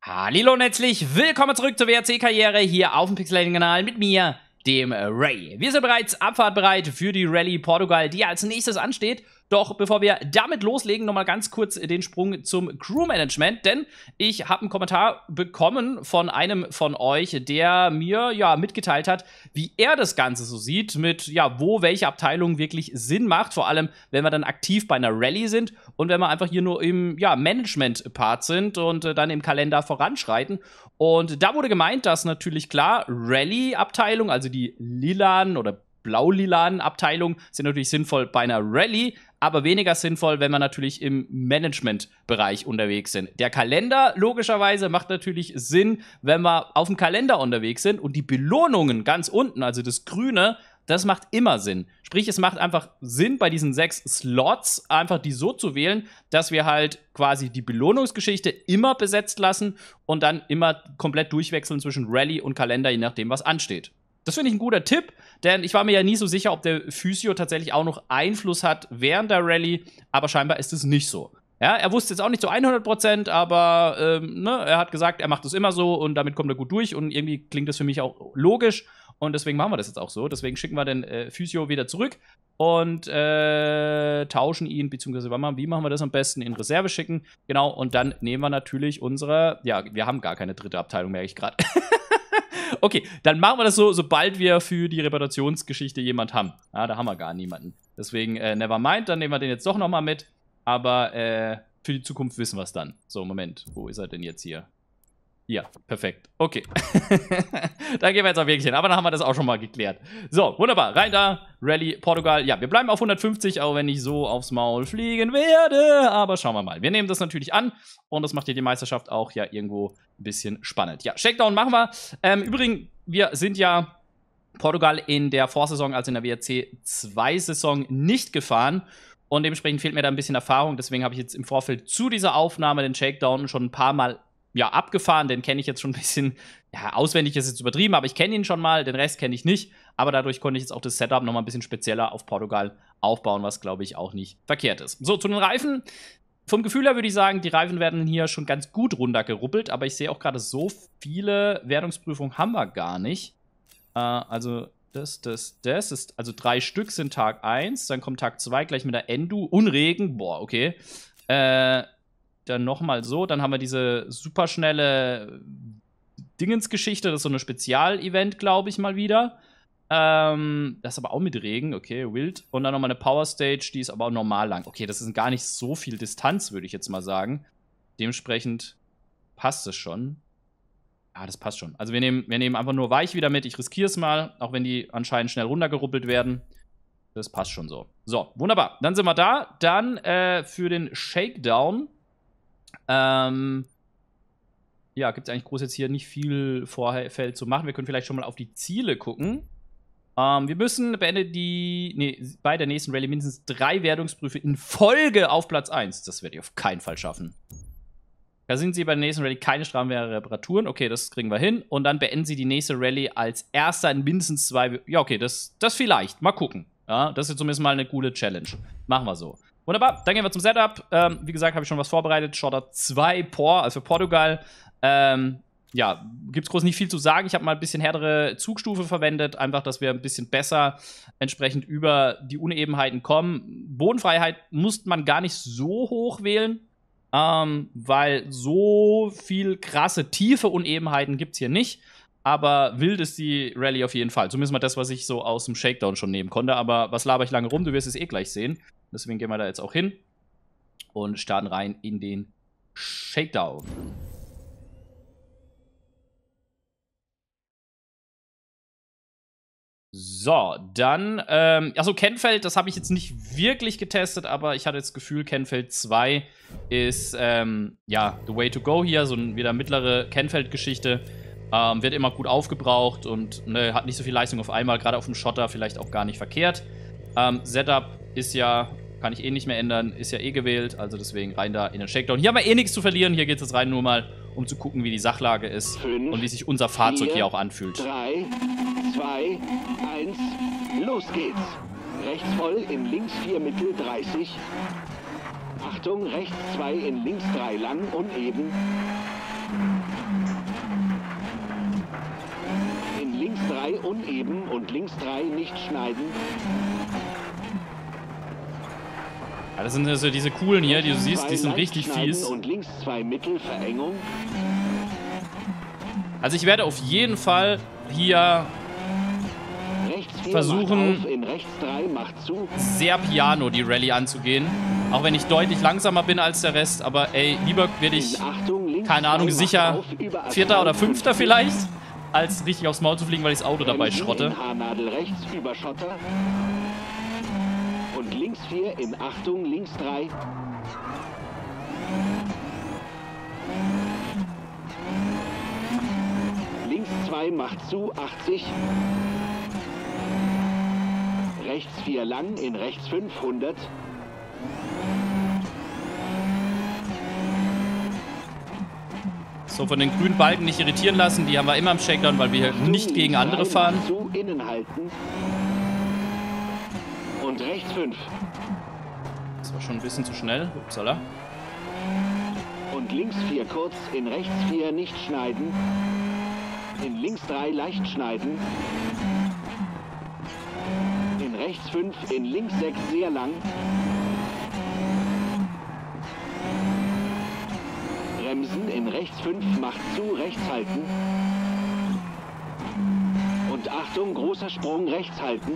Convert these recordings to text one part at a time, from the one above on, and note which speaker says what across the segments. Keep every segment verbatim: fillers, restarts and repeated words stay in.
Speaker 1: Hallo und herzlich willkommen zurück zur W R C-Karriere hier auf dem Pixelating-Kanal mit mir, dem Ray. Wir sind bereits abfahrtbereit für die Rallye Portugal, die als nächstes ansteht. Doch bevor wir damit loslegen, nochmal ganz kurz den Sprung zum Crewmanagement, denn ich habe einen Kommentar bekommen von einem von euch, der mir ja mitgeteilt hat, wie er das Ganze so sieht, mit ja, wo welche Abteilung wirklich Sinn macht, vor allem wenn wir dann aktiv bei einer Rallye sind und wenn wir einfach hier nur im ja, Management-Part sind und äh, dann im Kalender voranschreiten. Und da wurde gemeint, dass natürlich klar Rallye-Abteilung, also die lilanen oder blau-lilanen Abteilung sind natürlich sinnvoll bei einer Rallye, aber weniger sinnvoll, wenn wir natürlich im Management-Bereich unterwegs sind. Der Kalender, logischerweise, macht natürlich Sinn, wenn wir auf dem Kalender unterwegs sind und die Belohnungen ganz unten, also das Grüne, das macht immer Sinn. Sprich, es macht einfach Sinn, bei diesen sechs Slots einfach die so zu wählen, dass wir halt quasi die Belohnungsgeschichte immer besetzt lassen und dann immer komplett durchwechseln zwischen Rallye und Kalender, je nachdem, was ansteht. Das finde ich ein guter Tipp, denn ich war mir ja nie so sicher, ob der Physio tatsächlich auch noch Einfluss hat während der Rallye, aber scheinbar ist es nicht so. Ja, er wusste jetzt auch nicht zu hundert Prozent, aber ähm, ne, er hat gesagt, er macht es immer so und damit kommt er gut durch und irgendwie klingt das für mich auch logisch und deswegen machen wir das jetzt auch so. Deswegen schicken wir den äh, Physio wieder zurück und äh, tauschen ihn, beziehungsweise wie machen wir das am besten? In Reserve schicken, genau, und dann nehmen wir natürlich unsere, ja, wir haben gar keine dritte Abteilung, merke ich gerade. Okay, dann machen wir das so, sobald wir für die Reparationsgeschichte jemand haben. Ja, da haben wir gar niemanden. Deswegen, äh, never mind, dann nehmen wir den jetzt doch nochmal mit. Aber äh, für die Zukunft wissen wir es dann. So, Moment, wo ist er denn jetzt hier? Ja, perfekt. Okay. Da gehen wir jetzt auch wirklich hin. Aber dann haben wir das auch schon mal geklärt. So, wunderbar. Rein da. Rallye Portugal. Ja, wir bleiben auf hundertfünfzig, auch wenn ich so aufs Maul fliegen werde. Aber schauen wir mal. Wir nehmen das natürlich an. Und das macht ja die Meisterschaft auch ja irgendwo ein bisschen spannend. Ja, Shakedown machen wir. Ähm, übrigens, wir sind ja Portugal in der Vorsaison, also in der W R C zwei Saison, nicht gefahren. Und dementsprechend fehlt mir da ein bisschen Erfahrung. Deswegen habe ich jetzt im Vorfeld zu dieser Aufnahme den Shakedown schon ein paar Mal ja, abgefahren, den kenne ich jetzt schon ein bisschen, ja, auswendig ist jetzt übertrieben, aber ich kenne ihn schon mal, den Rest kenne ich nicht, aber dadurch konnte ich jetzt auch das Setup noch mal ein bisschen spezieller auf Portugal aufbauen, was, glaube ich, auch nicht verkehrt ist. So, zu den Reifen. Vom Gefühl her würde ich sagen, die Reifen werden hier schon ganz gut runtergeruppelt, aber ich sehe auch gerade, so viele Wertungsprüfungen haben wir gar nicht. Äh, also, das, das, das ist, also drei Stück sind Tag eins, dann kommt Tag zwei gleich mit der Endu und Regen, boah, okay. Äh, Dann nochmal so, dann haben wir diese superschnelle Dingensgeschichte, das ist so eine Spezialevent, glaube ich, mal wieder. Ähm, das ist aber auch mit Regen, okay, wild. Und dann nochmal eine Power Stage, die ist aber auch normal lang. Okay, das ist gar nicht so viel Distanz, würde ich jetzt mal sagen. Dementsprechend passt es schon. Ja, das passt schon. Also wir nehmen, wir nehmen einfach nur weich wieder mit. Ich riskiere es mal, auch wenn die anscheinend schnell runtergeruppelt werden. Das passt schon so. So, wunderbar. Dann sind wir da. Dann äh, für den Shakedown. Ähm, ja, gibt es eigentlich groß jetzt hier nicht viel Vorfeld zu machen. Wir können vielleicht schon mal auf die Ziele gucken. Ähm, wir müssen beendet die, nee, bei der nächsten Rallye mindestens drei Wertungsprüfe in Folge auf Platz eins. Das werde ich auf keinen Fall schaffen. Da sind sie bei der nächsten Rallye keine strafbaren Reparaturen. Okay, das kriegen wir hin. Und dann beenden sie die nächste Rallye als erster in mindestens zwei. Ja, okay, das, das vielleicht. Mal gucken. Ja, das ist zumindest mal eine coole Challenge. Machen wir so. Wunderbar, dann gehen wir zum Setup. Ähm, wie gesagt, habe ich schon was vorbereitet. Schotter zwei Por, also für Portugal. Ähm, ja, gibt es groß nicht viel zu sagen. Ich habe mal ein bisschen härtere Zugstufe verwendet. Einfach, dass wir ein bisschen besser entsprechend über die Unebenheiten kommen. Bodenfreiheit muss man gar nicht so hoch wählen, ähm, weil so viel krasse, tiefe Unebenheiten gibt es hier nicht. Aber wild ist die Rallye auf jeden Fall. Zumindest mal das, was ich so aus dem Shakedown schon nehmen konnte. Aber was laber ich lange rum? Du wirst es eh gleich sehen. Deswegen gehen wir da jetzt auch hin und starten rein in den Shakedown. So, dann, ähm, achso, Kennfeld, das habe ich jetzt nicht wirklich getestet, aber ich hatte das Gefühl, Kennfeld zwei ist, ähm, ja, the way to go hier, so eine wieder mittlere Kennfeld-Geschichte. Ähm, wird immer gut aufgebraucht und ne, hat nicht so viel Leistung auf einmal, gerade auf dem Schotter vielleicht auch gar nicht verkehrt. Ähm, Setup ist ja, kann ich eh nicht mehr ändern, ist ja eh gewählt, also deswegen rein da in den Shakedown. Hier haben wir eh nichts zu verlieren, hier geht es jetzt rein nur mal, um zu gucken, wie die Sachlage ist
Speaker 2: Fünf,
Speaker 1: und wie sich unser Fahrzeug
Speaker 2: vier,
Speaker 1: hier auch anfühlt.
Speaker 2: drei, zwei, eins, los geht's. Rechts voll, in links vier Mittel, dreißig. Achtung, rechts zwei, in links drei lang, uneben. In links drei uneben und links drei nicht schneiden.
Speaker 1: Ja, das sind also diese coolen hier, die du siehst,
Speaker 2: Zwei
Speaker 1: die sind
Speaker 2: leicht
Speaker 1: richtig
Speaker 2: schneiden
Speaker 1: fies.
Speaker 2: Und links zwei Mittel Verengung.
Speaker 1: Also ich werde auf jeden Fall hier
Speaker 2: Rechts vier
Speaker 1: versuchen,
Speaker 2: macht auf, in rechts drei macht zu.
Speaker 1: sehr piano die Rallye anzugehen. Auch wenn ich deutlich langsamer bin als der Rest. Aber ey, lieber werde ich,
Speaker 2: In Achtung, links
Speaker 1: keine Ahnung,
Speaker 2: zwei macht
Speaker 1: sicher
Speaker 2: auf, über
Speaker 1: Vierter oder
Speaker 2: Asphalt
Speaker 1: Fünfter
Speaker 2: fünfzig.
Speaker 1: vielleicht, als richtig aufs Maul zu fliegen, weil ich das Auto dabei
Speaker 2: Bremsen
Speaker 1: schrotte.
Speaker 2: in Haarnadel rechts über Schotter. Und links vier in Achtung, links drei. Links zwei macht zu, achtzig. Rechts vier lang, in rechts fünf, hundert.
Speaker 1: So, von den grünen Balken nicht irritieren lassen. Die haben wir immer im Shakedown, weil wir
Speaker 2: Achtung,
Speaker 1: nicht gegen
Speaker 2: links
Speaker 1: andere
Speaker 2: drei
Speaker 1: fahren.
Speaker 2: macht zu, innen halten. Und rechts fünf.
Speaker 1: Das war schon ein bisschen zu schnell. Upsala.
Speaker 2: Und links vier kurz, in rechts vier nicht schneiden. In links drei leicht schneiden. In rechts fünf, in links sechs sehr lang. Bremsen, in rechts fünf macht zu, rechts halten. Und Achtung, großer Sprung, rechts halten.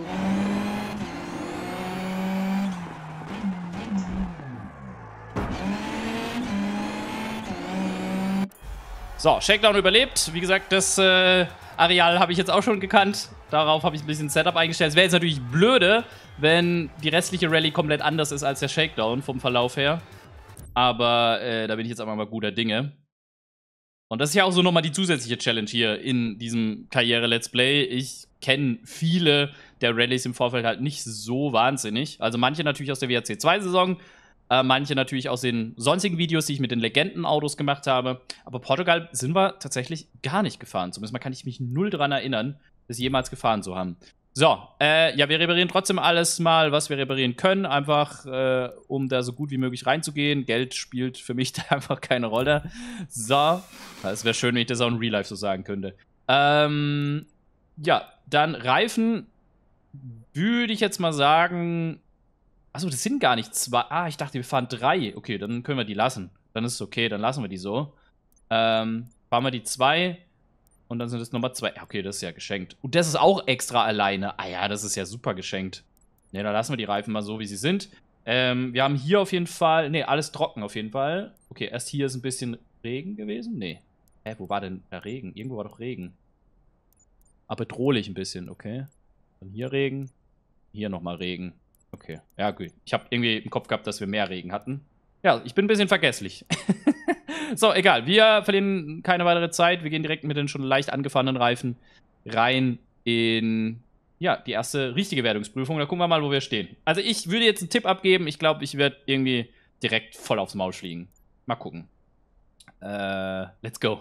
Speaker 1: So, Shakedown überlebt. Wie gesagt, das äh, Areal habe ich jetzt auch schon gekannt. Darauf habe ich ein bisschen Setup eingestellt. Es wäre jetzt natürlich blöde, wenn die restliche Rallye komplett anders ist als der Shakedown vom Verlauf her. Aber äh, da bin ich jetzt einfach mal guter Dinge. Und das ist ja auch so nochmal die zusätzliche Challenge hier in diesem Karriere-Let's Play. Ich kenne viele der Rallyes im Vorfeld halt nicht so wahnsinnig. Also manche natürlich aus der W R C zwei Saison, äh, manche natürlich aus den sonstigen Videos, die ich mit den Legendenautos gemacht habe. Aber Portugal sind wir tatsächlich gar nicht gefahren. Zumindest mal kann ich mich null dran erinnern, das jemals gefahren zu haben. So, äh, ja, wir reparieren trotzdem alles mal, was wir reparieren können, einfach, äh, um da so gut wie möglich reinzugehen. Geld spielt für mich da einfach keine Rolle. So, es wäre schön, wenn ich das auch in Real Life so sagen könnte. Ähm, ja, dann Reifen würde ich jetzt mal sagen, achso, das sind gar nicht zwei, ah, ich dachte, wir fahren drei. Okay, dann können wir die lassen. Dann ist es okay, dann lassen wir die so. Ähm, fahren wir die zwei. Und dann sind es Nummer zwei. Okay, das ist ja geschenkt. Und das ist auch extra alleine. Ah ja, das ist ja super geschenkt. Ne, dann lassen wir die Reifen mal so, wie sie sind. Ähm, wir haben hier auf jeden Fall... Ne, alles trocken auf jeden Fall. Okay, erst hier ist ein bisschen Regen gewesen. Ne. Hä, wo war denn der Regen? Irgendwo war doch Regen. Aber bedrohlich ein bisschen, okay. Dann hier Regen. Hier nochmal Regen. Okay, ja gut. Ich habe irgendwie im Kopf gehabt, dass wir mehr Regen hatten. Ja, ich bin ein bisschen vergesslich. So, egal. Wir verlieren keine weitere Zeit. Wir gehen direkt mit den schon leicht angefahrenen Reifen rein in, ja, die erste richtige Wertungsprüfung. Da gucken wir mal, wo wir stehen. Also ich würde jetzt einen Tipp abgeben. Ich glaube, ich werde irgendwie direkt voll aufs Maul fliegen. Mal gucken. Äh, let's go.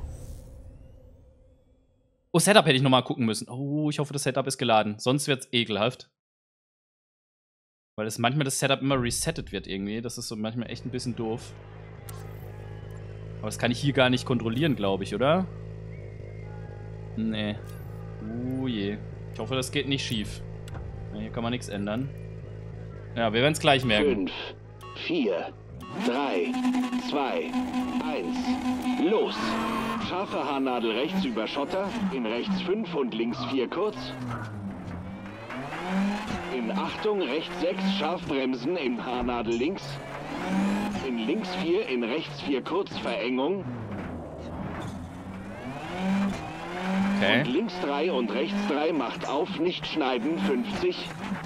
Speaker 1: Oh, Setup hätte ich nochmal gucken müssen. Oh, ich hoffe, das Setup ist geladen. Sonst wird es ekelhaft. Weil es manchmal das Setup immer resettet wird irgendwie. Das ist so manchmal echt ein bisschen doof. Aber das kann ich hier gar nicht kontrollieren, glaube ich, oder? Nee. Oh je. Ich hoffe, das geht nicht schief. Ja, hier kann man nichts ändern. Ja, wir werden es gleich merken.
Speaker 2: fünf, vier, drei, zwei, eins, los! Scharfe Haarnadel rechts über Schotter, in rechts fünf und links vier kurz. In Achtung, rechts sechs, scharf bremsen, in Haarnadel links. In links vier, in rechts vier kurz, Verengung.
Speaker 1: Okay.
Speaker 2: Und links drei und rechts drei macht auf, nicht schneiden, fünfzig.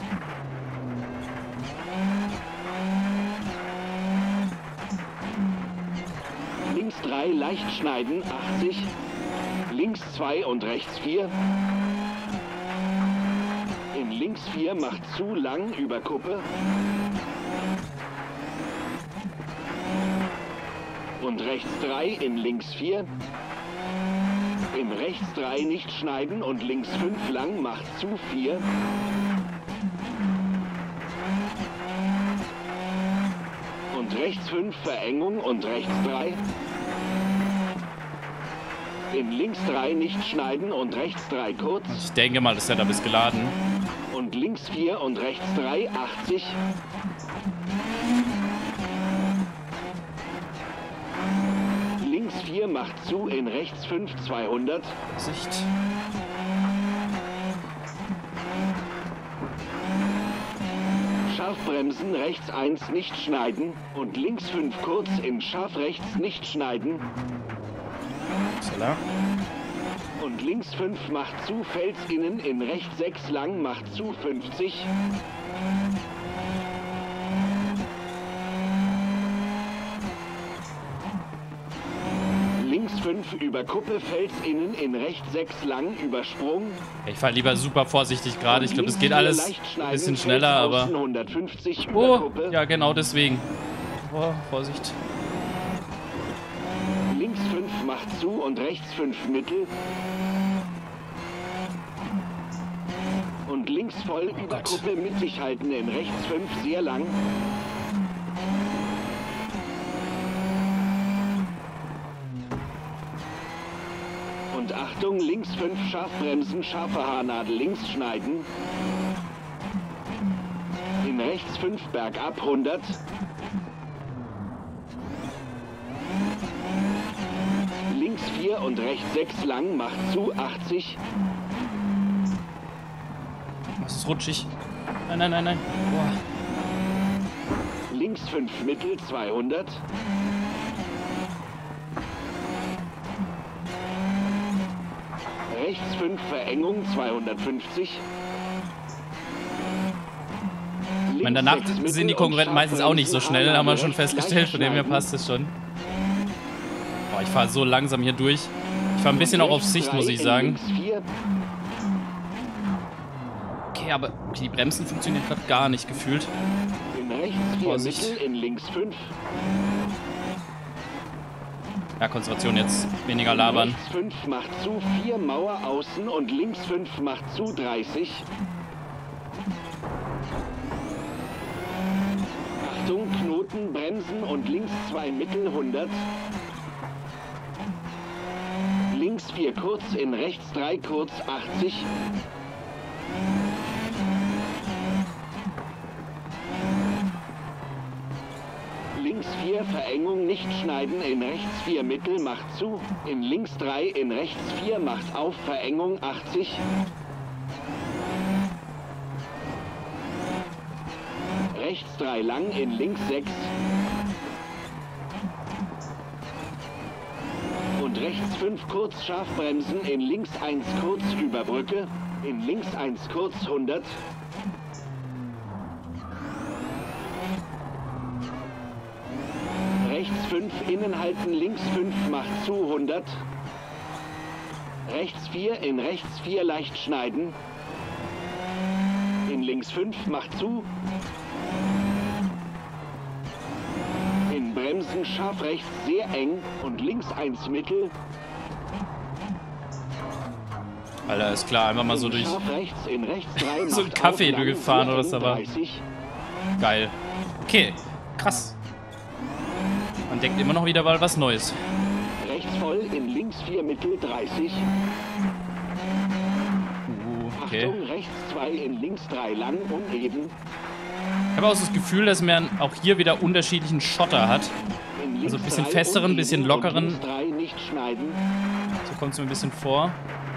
Speaker 2: Links drei, leicht schneiden, achtzig. Links zwei und rechts vier. In links vier macht zu lang über Kuppe. Und rechts drei, in links vier. In rechts drei nicht schneiden und links fünf lang macht zu vier. Und rechts fünf Verengung und rechts drei. in links drei nicht schneiden und rechts drei kurz.
Speaker 1: Ich denke mal, das Setup ist geladen.
Speaker 2: Und links vier und rechts drei, achtzig. Links vier macht zu, in rechts fünf, zweihundert.
Speaker 1: Sicht.
Speaker 2: Scharf bremsen, rechts eins nicht schneiden und links fünf kurz, in scharf rechts nicht schneiden.
Speaker 1: Upsala.
Speaker 2: Und links fünf macht zu, Fels innen, in rechts sechs lang macht zu, fünfzig. Links fünf über Kuppe, Fels innen, in rechts sechs lang, Übersprung.
Speaker 1: Ich fahre lieber super vorsichtig gerade. Ich glaube, es geht alles ein bisschen schneller, aber...
Speaker 2: hundertfünfzig über
Speaker 1: Oh,
Speaker 2: Kuppe.
Speaker 1: ja genau deswegen. Oh, Vorsicht.
Speaker 2: Links fünf macht zu und rechts fünf mittel. Und links voll über
Speaker 1: Gott.
Speaker 2: Kuppe mittig halten, in rechts fünf sehr lang. Und Achtung, links fünf scharf bremsen, scharfe Haarnadel links schneiden. In rechts fünf bergab, hundert. Links vier und rechts sechs lang, macht zu, achtzig.
Speaker 1: Das ist rutschig. Nein, nein, nein, nein. Boah.
Speaker 2: Links fünf mittel, zweihundert. Rechts fünf Verengung, zweihundertfünfzig.
Speaker 1: Ich meine, danach sind die Konkurrenten meistens auch nicht so schnell, haben wir schon festgestellt, von dem her passt es schon. Boah, ich fahre so langsam hier durch. Ich fahre ein bisschen auch auf Sicht, muss ich sagen. Okay, aber okay, die Bremsen funktionieren gerade gar nicht gefühlt.
Speaker 2: In rechts vier
Speaker 1: Vorsicht.
Speaker 2: mittel, in links fünf.
Speaker 1: Ja, Konzentration jetzt. Weniger labern.
Speaker 2: Rechts fünf macht zu, vier Mauer außen und links fünf macht zu, dreißig. Achtung, Knoten, Bremsen und links zwei mittel, hundert. Links vier kurz, in rechts drei kurz, achtzig. Links vier Verengung nicht schneiden, in rechts vier mittel macht zu, in links drei, in rechts vier macht auf, Verengung achtzig. Rechts drei lang, in links sechs. Und rechts fünf kurz scharf bremsen, in links eins kurz über Brücke, in links eins kurz, hundert. Rechts fünf innen halten, links fünf macht zu, hundert. Rechts vier, in rechts vier leicht schneiden. In links fünf macht zu. In Bremsen scharf rechts sehr eng und links eins mittel.
Speaker 1: Alter, ist klar, einfach mal so durch
Speaker 2: Scharf rechts, in rechts drei
Speaker 1: so ein
Speaker 2: macht
Speaker 1: Kaffee
Speaker 2: auf, lang,
Speaker 1: durchgefahren
Speaker 2: sehr
Speaker 1: oder
Speaker 2: eng,
Speaker 1: so, aber
Speaker 2: dreißig.
Speaker 1: geil. Okay, krass. Man denkt immer noch wieder mal was Neues.
Speaker 2: Rechts voll, in links vier mittel, dreißig.
Speaker 1: Uh, okay.
Speaker 2: Achtung, rechts zwei, in links drei lang, uneben.
Speaker 1: Ich habe auch so das Gefühl, dass man auch hier wieder unterschiedlichen Schotter hat.
Speaker 2: In links
Speaker 1: Also ein bisschen
Speaker 2: drei,
Speaker 1: festeren, ein
Speaker 2: uneben
Speaker 1: bisschen
Speaker 2: und
Speaker 1: lockeren.
Speaker 2: links drei nicht schneiden.
Speaker 1: So kommt es mir ein bisschen vor.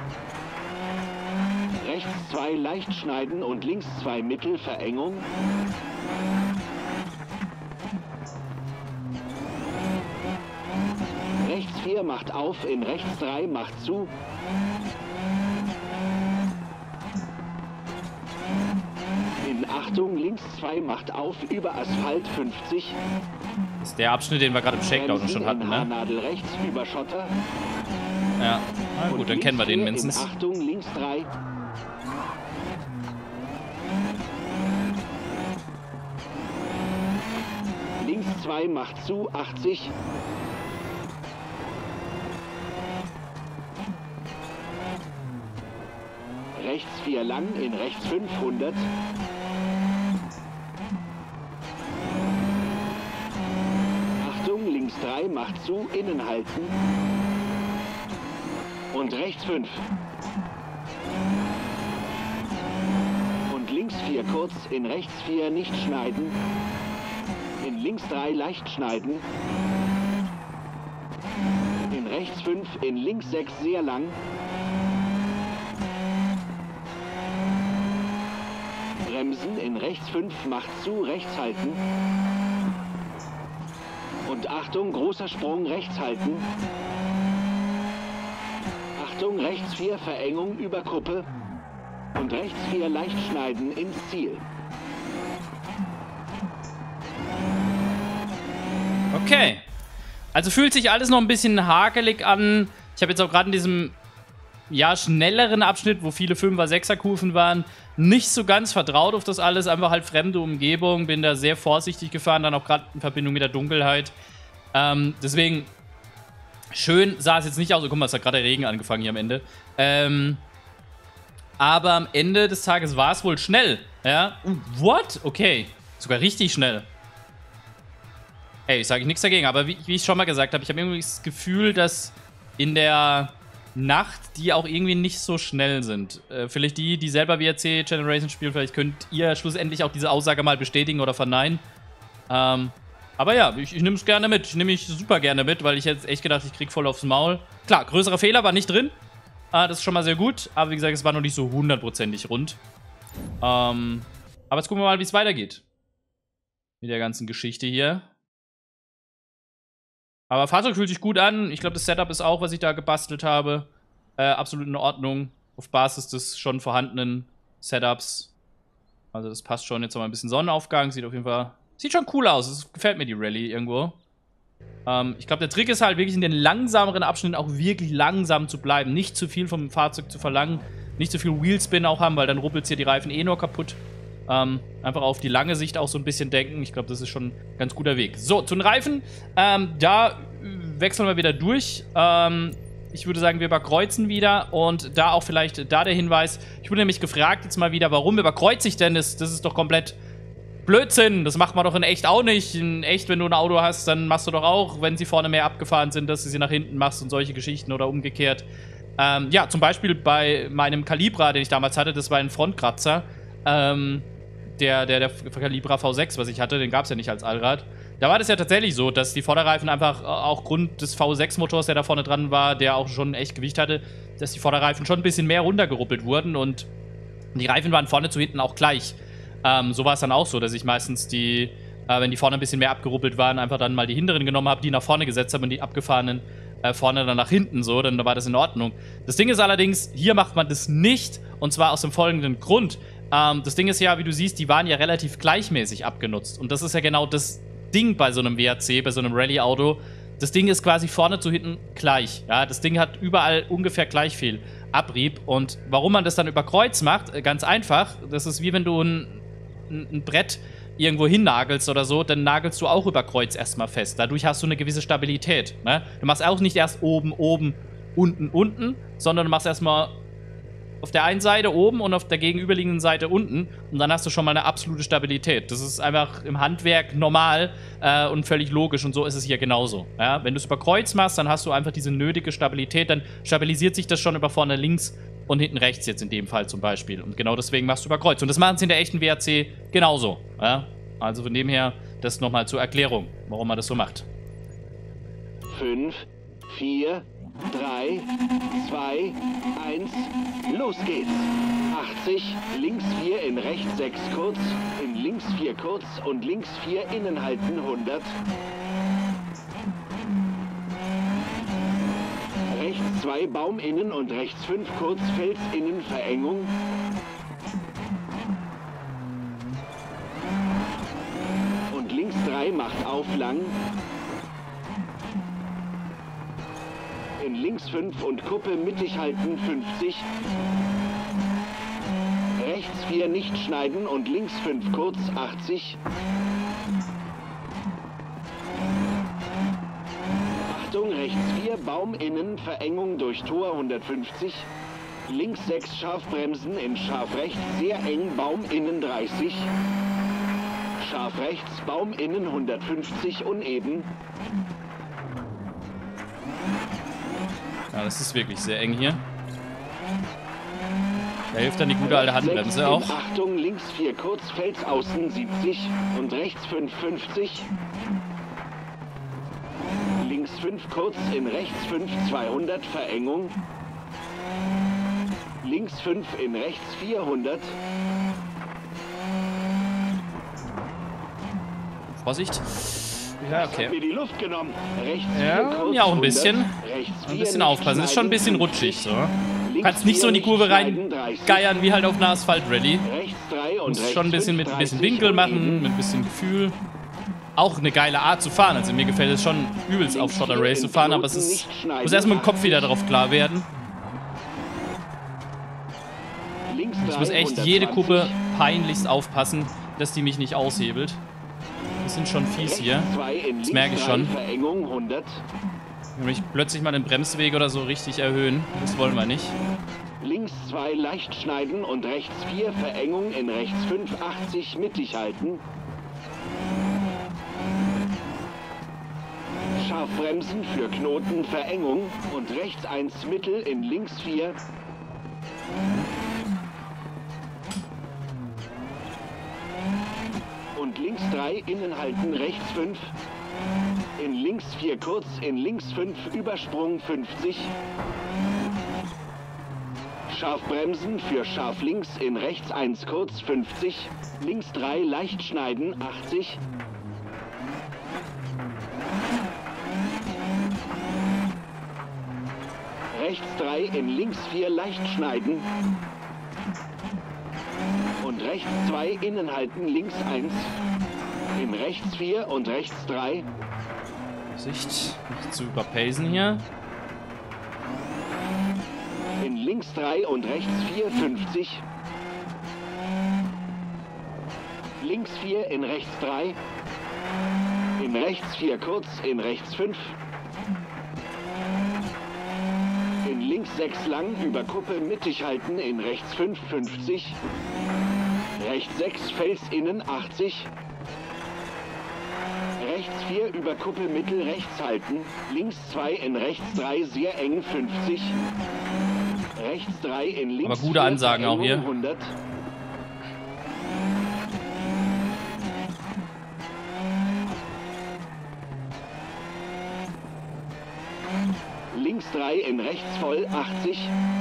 Speaker 2: Rechts zwei leicht schneiden und links zwei mittel, Verengung. Rechts vier macht auf, in rechts drei macht zu. In Achtung, links zwei macht auf, über Asphalt fünfzig.
Speaker 1: Das ist der Abschnitt, den wir gerade im Shakedown
Speaker 2: Bremsen
Speaker 1: schon hatten,
Speaker 2: in
Speaker 1: ne?
Speaker 2: Haarnadel rechts, über Schotter.
Speaker 1: Ja. Na gut,
Speaker 2: Und
Speaker 1: dann kennen wir den
Speaker 2: links vier,
Speaker 1: mindestens.
Speaker 2: in Achtung, links drei. Links zwei macht zu, achtzig. Rechts vier lang, in rechts fünf, hundert. Achtung, links drei macht zu, innen halten. Und rechts fünf. Und links vier kurz, in rechts vier nicht schneiden. In links drei leicht schneiden. In rechts fünf, in links sechs sehr lang. Bremsen, in rechts fünf macht zu, rechts halten. Und Achtung, großer Sprung, rechts halten. Achtung, rechts vier, Verengung über Kuppe. Und rechts vier, leicht schneiden ins Ziel.
Speaker 1: Okay. Also fühlt sich alles noch ein bisschen hakelig an. Ich habe jetzt auch gerade in diesem, ja, schnelleren Abschnitt, wo viele Fünfer-, Sechser-Kurven waren, nicht so ganz vertraut auf das alles. Einfach halt fremde Umgebung. Bin da sehr vorsichtig gefahren, dann auch gerade in Verbindung mit der Dunkelheit. Ähm, deswegen, schön sah es jetzt nicht aus. Oh, guck mal, es hat gerade der Regen angefangen hier am Ende. Ähm, aber am Ende des Tages war es wohl schnell. Ja? Uh, what? Okay. Sogar richtig schnell. Ey, ich sage nichts dagegen, aber wie, wie ich schon mal gesagt habe, ich habe irgendwie das Gefühl, dass in der Nacht die auch irgendwie nicht so schnell sind. Äh, vielleicht die, die selber W R C Generation spielen, vielleicht könnt ihr schlussendlich auch diese Aussage mal bestätigen oder verneinen. Ähm, aber ja, ich, ich nehme es gerne mit. Ich nehme mich super gerne mit, weil ich jetzt echt gedacht, ich krieg voll aufs Maul. Klar, größere Fehler war nicht drin. Äh, das ist schon mal sehr gut. Aber wie gesagt, es war noch nicht so hundertprozentig rund. Ähm, aber jetzt gucken wir mal, wie es weitergeht. Mit der ganzen Geschichte hier. Aber Fahrzeug fühlt sich gut an. Ich glaube, das Setup ist auch, was ich da gebastelt habe, äh, absolut in Ordnung. Auf Basis des schon vorhandenen Setups. Also das passt schon. Jetzt noch mal ein bisschen Sonnenaufgang. Sieht auf jeden Fall, sieht schon cool aus. Es gefällt mir, die Rallye irgendwo. Ähm, ich glaube, der Trick ist halt wirklich in den langsameren Abschnitten auch wirklich langsam zu bleiben. Nicht zu viel vom Fahrzeug zu verlangen. Nicht zu viel Wheelspin auch haben, weil dann ruppelt es hier die Reifen eh nur kaputt. Ähm, einfach auf die lange Sicht auch so ein bisschen denken. Ich glaube, das ist schon ein ganz guter Weg. So, zu den Reifen. Ähm, da wechseln wir wieder durch. Ähm, ich würde sagen, wir überkreuzen wieder. Und da auch vielleicht da der Hinweis. Ich wurde nämlich gefragt jetzt mal wieder, warum überkreuze ich denn? Das, das ist doch komplett Blödsinn. Das macht man doch in echt auch nicht. In echt, wenn du ein Auto hast, dann machst du doch auch, wenn sie vorne mehr abgefahren sind, dass du sie nach hinten machst und solche Geschichten oder umgekehrt. Ähm, ja, zum Beispiel bei meinem Calibra, den ich damals hatte, das war ein Frontkratzer. Ähm, Der, der, der Calibra V sechs, was ich hatte, den gab es ja nicht als Allrad. Da war das ja tatsächlich so, dass die Vorderreifen einfach, auch Grund des V sechs Motors, der da vorne dran war, der auch schon echt Gewicht hatte, dass die Vorderreifen schon ein bisschen mehr runtergeruppelt wurden und die Reifen waren vorne zu hinten auch gleich. Ähm, so war es dann auch so, dass ich meistens die, äh, wenn die vorne ein bisschen mehr abgeruppelt waren, einfach dann mal die hinteren genommen habe, die nach vorne gesetzt habe und die abgefahrenen äh, vorne dann nach hinten so, dann war das in Ordnung. Das Ding ist allerdings, hier macht man das nicht und zwar aus dem folgenden Grund. Ähm, das Ding ist ja, wie du siehst, die waren ja relativ gleichmäßig abgenutzt. Und das ist ja genau das Ding bei so einem W R C, bei so einem Rallye-Auto. Das Ding ist quasi vorne zu hinten gleich. Ja, das Ding hat überall ungefähr gleich viel Abrieb. Und warum man das dann über Kreuz macht, ganz einfach. Das ist wie wenn du ein, ein, ein Brett irgendwo hinnagelst oder so, dann nagelst du auch über Kreuz erstmal fest. Dadurch hast du eine gewisse Stabilität. Ne? Du machst auch nicht erst oben, oben, unten, unten, sondern du machst erstmal auf der einen Seite oben und auf der gegenüberliegenden Seite unten und dann hast du schon mal eine absolute Stabilität. Das ist einfach im Handwerk normal äh, und völlig logisch und so ist es hier genauso. Ja? Wenn du es über Kreuz machst, dann hast du einfach diese nötige Stabilität, dann stabilisiert sich das schon über vorne links und hinten rechts jetzt in dem Fall zum Beispiel. Und genau deswegen machst du über Kreuz. Und das machen sie in der echten W R C genauso. Ja? Also von dem her, das nochmal zur Erklärung, warum man das so macht.
Speaker 2: fünf, vier, drei, zwei, eins, los geht's. achtzig, links vier, in rechts sechs kurz, in links vier kurz und links vier innen halten hundert. Rechts zwei Baum innen und rechts fünf kurz, Fels innen Verengung. Und links drei macht auf lang. In links fünf und Kuppe mittig halten fünfzig. Rechts vier nicht schneiden und links fünf kurz achtzig. Achtung, rechts vier Baum innen, Verengung durch Tor hundertfünfzig. Links sechs scharf bremsen, in scharf rechts sehr eng, Baum innen dreißig. Scharf rechts, Baum innen hundertfünfzig, uneben.
Speaker 1: Ja, das ist wirklich sehr eng hier. Da hilft dann die gute alte Handbremse auch.
Speaker 2: Achtung, links vier kurz, Fels außen siebzig und rechts fünf fünfzig. Links fünf kurz, in rechts fünf zweihundert, Verengung. Links fünf, in rechts vierhundert.
Speaker 1: Vorsicht. Ja, okay.
Speaker 2: Hat mir die Luft genommen. Rechts
Speaker 1: Ja,
Speaker 2: kurz,
Speaker 1: ja, auch ein bisschen.
Speaker 2: hundert, rechts
Speaker 1: Ein bisschen aufpassen. Das ist schon ein bisschen rutschig, so. Du kannst nicht so in die Kurve
Speaker 2: rein
Speaker 1: reingeiern wie halt auf einer Asphalt-Rallye.
Speaker 2: Rechts drei
Speaker 1: Du
Speaker 2: und
Speaker 1: musst schon ein bisschen mit ein bisschen Winkel
Speaker 2: und
Speaker 1: machen, mit ein bisschen Gefühl. Auch eine geile Art zu fahren. Also mir gefällt es schon übelst auf Schotter Race zu fahren, aber es ist, muss erstmal im Kopf wieder darauf klar werden. Ich muss echt jede Kuppe peinlichst aufpassen, dass die mich nicht aushebelt. Das sind schon fies hier. Das merke ich schon. Wenn mich plötzlich mal den Bremsweg oder so richtig erhöhen. Das wollen wir nicht.
Speaker 2: Links zwei leicht schneiden und rechts vier Verengung, in rechts fünf achtzig mittig halten. Scharf bremsen für Knoten Verengung und rechts eins mittel, in links vier. Und links drei innen halten, rechts fünf. In links vier kurz, in links fünf Übersprung fünfzig. Scharf bremsen für scharf links, in rechts eins kurz fünfzig. Links drei leicht schneiden achtzig. Rechts drei, in links vier leicht schneiden. Und rechts zwei innen halten, links eins. In rechts vier und rechts drei.
Speaker 1: Vorsicht, nicht zu überpacen hier.
Speaker 2: In links drei und rechts vier fünfzig. Links vier, in rechts drei. In rechts vier kurz, in rechts fünf. In links sechs lang, über Kuppe mittig halten, in rechts fünf fünfzig. Rechts sechs, Fels innen achtzig. Rechts vier, über Kuppe mittel rechts halten. Links zwei, in rechts drei, sehr eng fünfzig. Rechts drei, in links
Speaker 1: Aber gute Ansagen auch hier.
Speaker 2: hundert. Links drei, in rechts voll achtzig.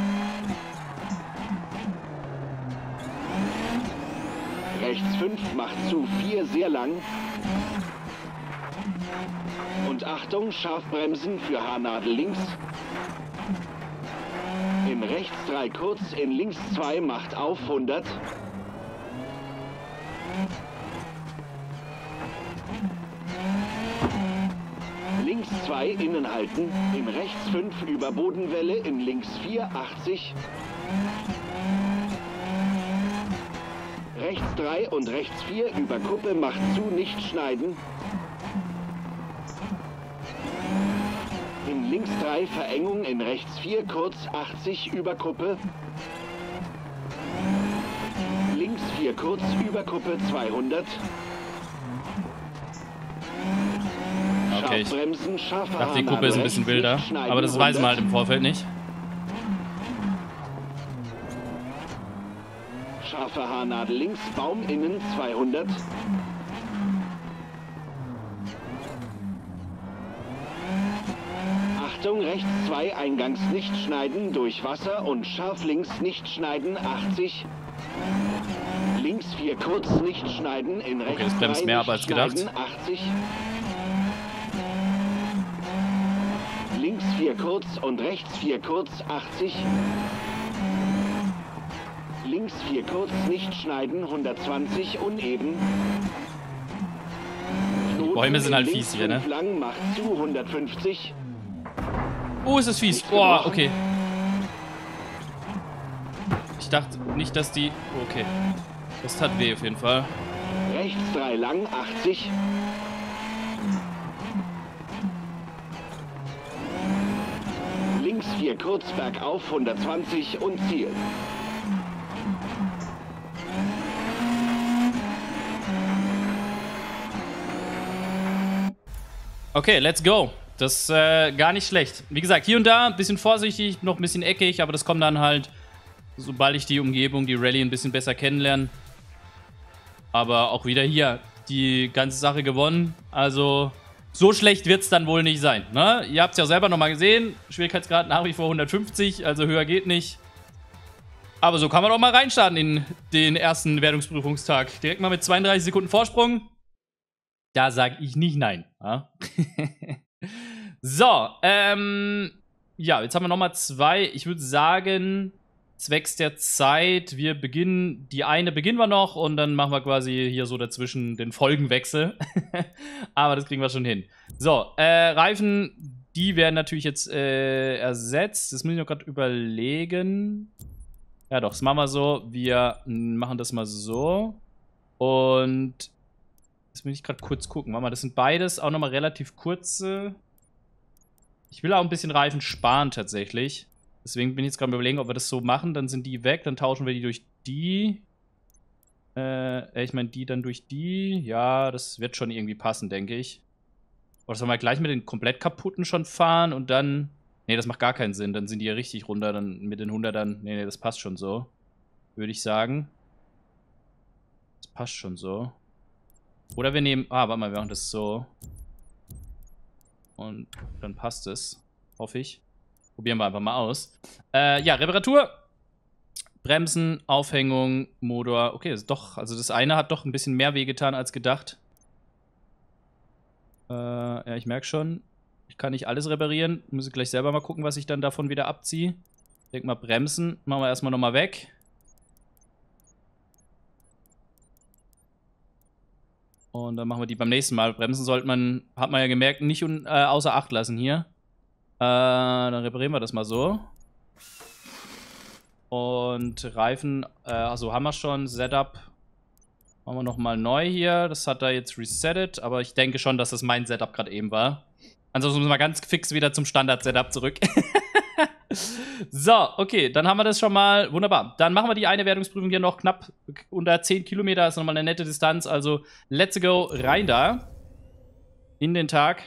Speaker 2: Rechts fünf, macht zu vier sehr lang. Und Achtung, scharf bremsen für Haarnadel links. In rechts drei kurz, in links zwei macht auf hundert. Links zwei innen halten, in rechts fünf über Bodenwelle, in links vier achtzig. Rechts drei und rechts vier über Kuppe macht zu, nicht schneiden. In links drei Verengung, in rechts vier kurz achtzig über Kuppe. Links vier kurz über Kuppe zweihundert.
Speaker 1: Okay, ich
Speaker 2: Bremsen, scharfe
Speaker 1: dachte, die Kuppe ist ein bisschen wilder, aber das weiß man halt im Vorfeld nicht.
Speaker 2: Scharfe Haarnadel links, Baum innen zweihundert. Achtung, rechts zwei, eingangs nicht schneiden, durch Wasser und scharf links nicht schneiden, achtzig. Links vier kurz nicht schneiden, in rechts
Speaker 1: okay, das bremst mehr ab als gedacht.
Speaker 2: achtzig. Links vier kurz und rechts vier kurz, achtzig. Links vier kurz, nicht schneiden, hundertzwanzig, uneben.
Speaker 1: Die Bäume sind halt fies hier, ne?
Speaker 2: Lang, macht zu, hundertfünfzig.
Speaker 1: Oh, ist das fies. Boah, okay. Ich dachte nicht, dass die... Okay. Das tat weh auf jeden Fall.
Speaker 2: Rechts drei lang, achtzig. Links vier kurz, bergauf, hundertzwanzig und Ziel.
Speaker 1: Okay, let's go. das ist äh, gar nicht schlecht. Wie gesagt, hier und da ein bisschen vorsichtig, noch ein bisschen eckig, aber das kommt dann halt, sobald ich die Umgebung, die Rallye ein bisschen besser kennenlerne. Aber auch wieder hier die ganze Sache gewonnen. Also so schlecht wird es dann wohl nicht sein. Ne? Ihr habt es ja selber nochmal gesehen. Schwierigkeitsgrad nach wie vor hundertfünfzig, also höher geht nicht. Aber so kann man auch mal reinstarten in den ersten Wertungsprüfungstag. Direkt mal mit zweiunddreißig Sekunden Vorsprung. Da sage ich nicht nein. Ja? So, ähm, ja, jetzt haben wir nochmal zwei. Ich würde sagen, zwecks der Zeit, wir beginnen, die eine beginnen wir noch und dann machen wir quasi hier so dazwischen den Folgenwechsel. Aber das kriegen wir schon hin. So, äh, Reifen, die werden natürlich jetzt äh, ersetzt. Das muss ich noch gerade überlegen. Ja doch, das machen wir so. Wir machen das mal so. Und jetzt will ich gerade kurz gucken. Warte mal, das sind beides auch nochmal relativ kurze. Ich will auch ein bisschen Reifen sparen tatsächlich. Deswegen bin ich jetzt gerade überlegen, ob wir das so machen. Dann sind die weg, dann tauschen wir die durch die. Äh, ich meine, die dann durch die. Ja, das wird schon irgendwie passen, denke ich. Oder sollen wir gleich mit den komplett kaputten schon fahren und dann... Nee, das macht gar keinen Sinn. Dann sind die ja richtig runter. Dann mit den hundertern. Nee, nee, das passt schon so. Würde ich sagen. Das passt schon so. Oder wir nehmen... Ah, warte mal, wir machen das so. Und dann passt es. Hoffe ich. Probieren wir einfach mal aus. Äh, ja, Reparatur. Bremsen, Aufhängung, Motor. Okay, ist doch... Also das eine hat doch ein bisschen mehr wehgetan als gedacht. Äh, ja, ich merke schon... Ich kann nicht alles reparieren. Muss ich gleich selber mal gucken, was ich dann davon wieder abziehe. Ich denke mal, Bremsen machen wir erstmal nochmal weg. Und dann machen wir die beim nächsten Mal. Bremsen sollte man, hat man ja gemerkt, nicht un, äh, außer Acht lassen hier. Äh, dann reparieren wir das mal so. Und Reifen, äh, also haben wir schon. Setup machen wir nochmal neu hier. Das hat er jetzt resettet. Aber ich denke schon, dass das mein Setup gerade eben war. Ansonsten müssen wir ganz fix wieder zum Standard-Setup zurück. So, okay, dann haben wir das schon mal. Wunderbar. Dann machen wir die eine Wertungsprüfung hier noch knapp unter zehn Kilometer. Das ist nochmal eine nette Distanz. Also, let's go, rein da. In den Tag.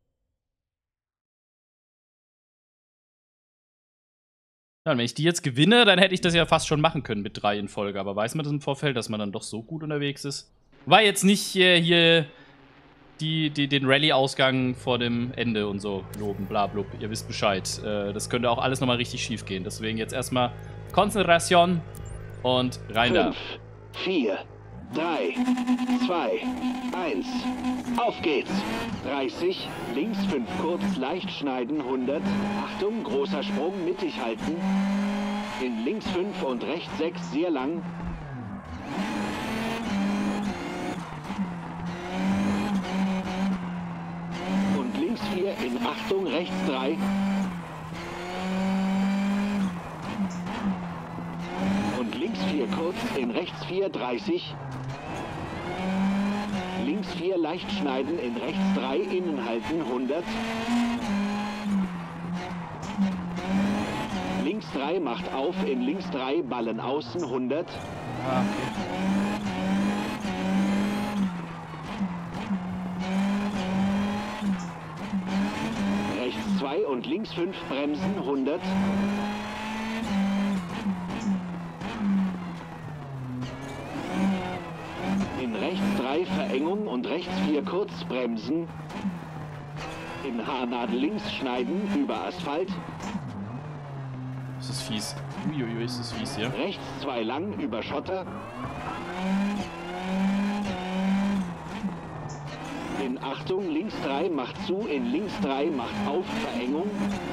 Speaker 1: Ja, und wenn ich die jetzt gewinne, dann hätte ich das ja fast schon machen können mit drei in Folge. Aber weiß man das im Vorfeld, dass man dann doch so gut unterwegs ist? War jetzt nicht äh, hier... Die, die, den Rallye-Ausgang vor dem Ende und so loben, bla blub. Ihr wisst Bescheid. Äh, das könnte auch alles nochmal richtig schief gehen. Deswegen jetzt erstmal Konzentration und rein da.
Speaker 2: fünf, vier, drei, zwei, eins. Auf geht's. dreißig, links fünf kurz, leicht schneiden, hundert. Achtung, großer Sprung, mittig halten. In links fünf und rechts sechs, sehr lang. vier, in Achtung, rechts drei. Und links vier kurz, in rechts vier, dreißig. Links vier, leicht schneiden, in rechts drei, innen halten, hundert. Links drei, macht auf, in links drei, Ballen außen, hundert.
Speaker 1: Ah, okay.
Speaker 2: Und links fünf bremsen, hundert. In rechts drei Verengung und rechts vier kurz bremsen. In Haarnadel links schneiden, über Asphalt.
Speaker 1: Das ist fies. Uiuiui, ist das fies hier.
Speaker 2: Rechts zwei lang, über Schotter. In Achtung, links drei macht zu, in links drei macht auf, Verengung.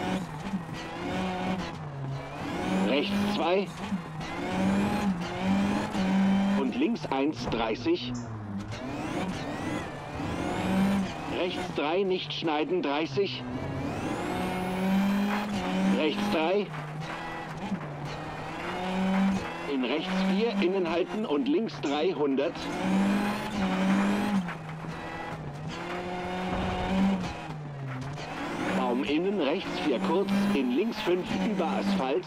Speaker 2: Rechts zwei. Und links eins, dreißig. Rechts drei, nicht schneiden, dreißig. Rechts drei. In rechts vier, innen halten und links drei, hundert. Innen rechts vier kurz, in links fünf über Asphalt.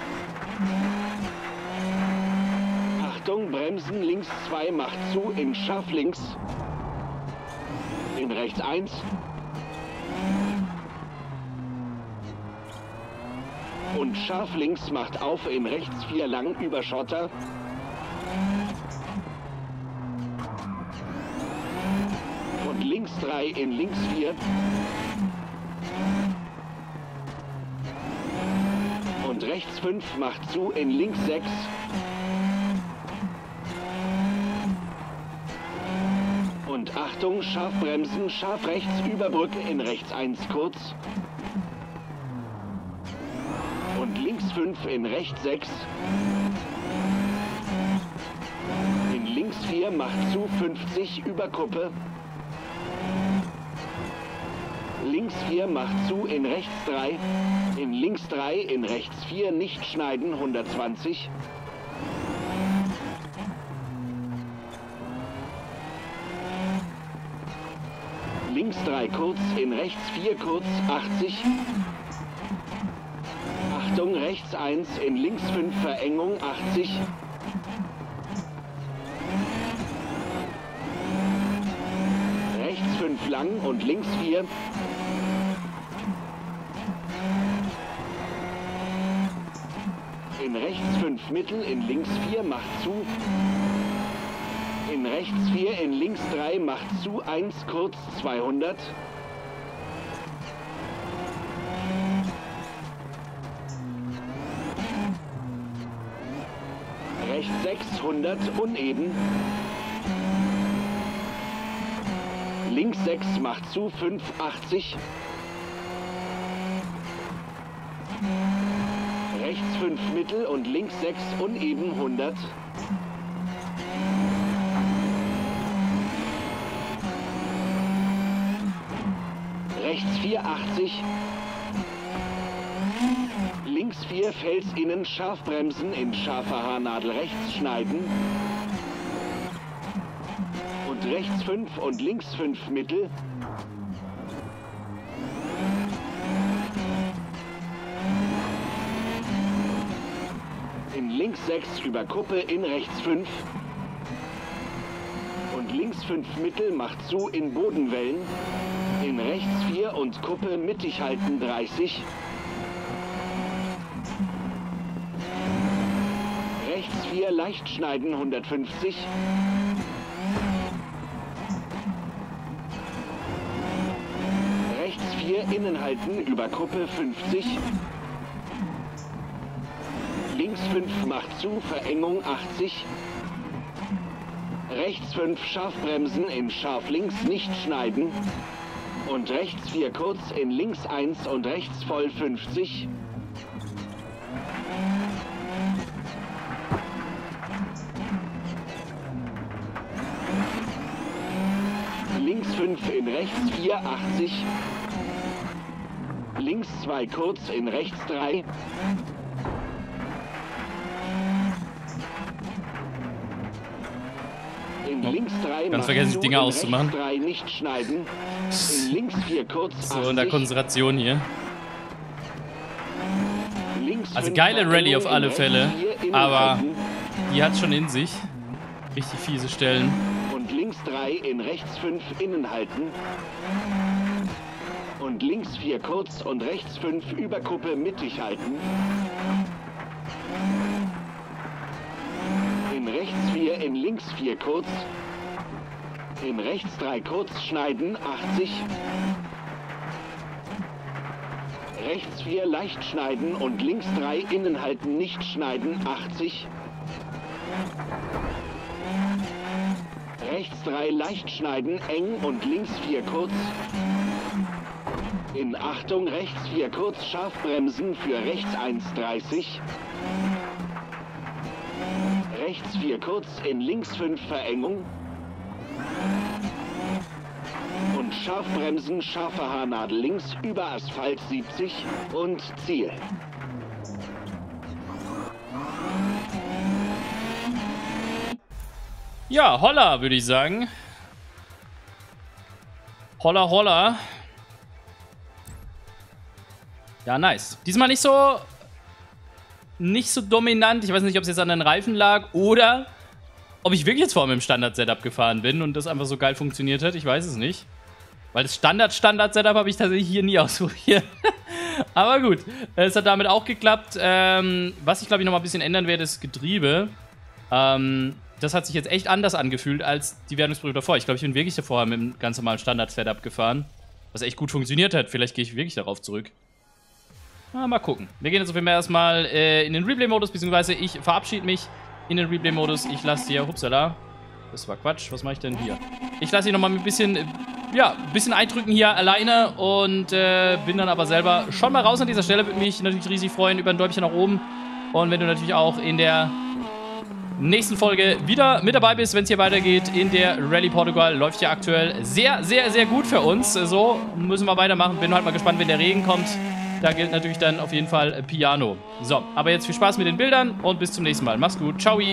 Speaker 2: Achtung, bremsen, links zwei macht zu, in scharf links. In rechts eins. Und scharf links macht auf in rechts vier lang über Schotter. Und links drei in links vier. Und rechts fünf macht zu in links sechs. Und Achtung, scharf bremsen, scharf rechts über Brücke in rechts eins kurz. Und links fünf in rechts sechs. In links vier macht zu fünfzig über Kuppe. Links vier macht zu in rechts drei. In links drei in rechts vier nicht schneiden hundertzwanzig. Links drei kurz, in rechts vier kurz, achtzig. Achtung, rechts eins, in links fünf Verengung, achtzig. Rechts fünf lang und links vier. In rechts fünf mittel, in links vier macht zu. In rechts vier, in links drei macht zu, eins kurz, zweihundert. Rechts sechs, hundert, uneben. Links sechs macht zu, fünf, achtzig. Rechts fünf mittel und links sechs uneben, hundert. Rechts vier, achtzig. Links vier, Fels innen, scharf bremsen, in scharfer Haarnadel rechts schneiden. Und rechts fünf und links fünf mittel. In links sechs über Kuppe, in rechts fünf. Und links fünf mittel macht zu in Bodenwellen. In rechts vier und Kuppe mittig halten, dreißig. Rechts vier leicht schneiden, hundertfünfzig. Rechts vier innen halten, über Kuppe, fünfzig. Links fünf macht zu, Verengung, achtzig. Rechts fünf scharf bremsen, in scharf links nicht schneiden. Und rechts vier kurz, in links eins und rechts voll fünfzig. Links fünf in rechts vier, achtzig. Links zwei kurz, in rechts drei. In links drei
Speaker 1: Ganz vergessen, die Dinger auszumachen.
Speaker 2: drei nicht schneiden. In links vier kurz,
Speaker 1: so
Speaker 2: achtzig.
Speaker 1: in der Konzentration hier.
Speaker 2: Links
Speaker 1: Also
Speaker 2: fünf
Speaker 1: geile Rallye auf
Speaker 2: Verengung,
Speaker 1: alle
Speaker 2: in
Speaker 1: Fälle,
Speaker 2: rechts vier innen
Speaker 1: aber
Speaker 2: halten.
Speaker 1: die hat schon in sich. Richtig fiese Stellen.
Speaker 2: Und links drei in rechts fünf innen halten. Und links vier kurz und rechts fünf über Kuppe mittig halten. In rechts vier, in links vier kurz. In rechts drei kurz schneiden, achtzig. Rechts vier leicht schneiden und links drei innen halten, nicht schneiden, achtzig. Rechts drei leicht schneiden, eng und links vier kurz. In Achtung, rechts vier kurz, scharf bremsen für rechts eins, dreißig. Rechts vier kurz, in links fünf Verengung. Und scharf bremsen, scharfe Haarnadel links über Asphalt siebzig und Ziel.
Speaker 1: Ja, holla, würde ich sagen. Holla, holla. Ja, nice. Diesmal nicht so... nicht so dominant. Ich weiß nicht, ob es jetzt an den Reifen lag oder ob ich wirklich jetzt vor allem im Standard-Setup gefahren bin und das einfach so geil funktioniert hat. Ich weiß es nicht. Weil das Standard-Standard-Setup habe ich tatsächlich hier nie ausprobiert. Aber gut, es hat damit auch geklappt. Ähm, was ich, glaube ich, noch mal ein bisschen ändern werde, ist Getriebe. Ähm, das hat sich jetzt echt anders angefühlt als die Wertungsprüfung davor. Ich glaube, ich bin wirklich davor mit dem ganz normalen Standard-Setup gefahren. Was echt gut funktioniert hat. Vielleicht gehe ich wirklich darauf zurück. Na, mal gucken. Wir gehen jetzt auf jeden Fall erstmal äh, in den Replay-Modus, beziehungsweise ich verabschiede mich in den Replay-Modus. Ich lasse dir, hupsala. Das war Quatsch. Was mache ich denn hier? Ich lasse dich nochmal ein bisschen, ja, ein bisschen eindrücken hier alleine und äh, bin dann aber selber schon mal raus an dieser Stelle. Würde mich natürlich riesig freuen über ein Däumchen nach oben. Und wenn du natürlich auch in der nächsten Folge wieder mit dabei bist, wenn es hier weitergeht in der Rallye Portugal. Läuft ja aktuell sehr, sehr, sehr gut für uns. So müssen wir weitermachen. Bin halt mal gespannt, wenn der Regen kommt. Da gilt natürlich dann auf jeden Fall Piano. So, aber jetzt viel Spaß mit den Bildern und bis zum nächsten Mal. Mach's gut. Ciao.